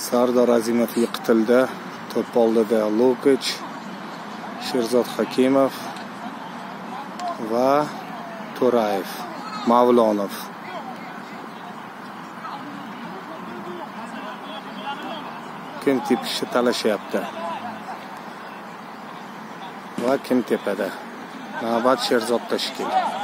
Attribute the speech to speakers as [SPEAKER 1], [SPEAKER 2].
[SPEAKER 1] Sardor Azimov yiqitildi. To'p oldida Lukich, Sherzod Hakimov va To'rayev, Mavlonov. Kim tepishni talashyapti va kim tepada? Navbat Sherzod Tashkil.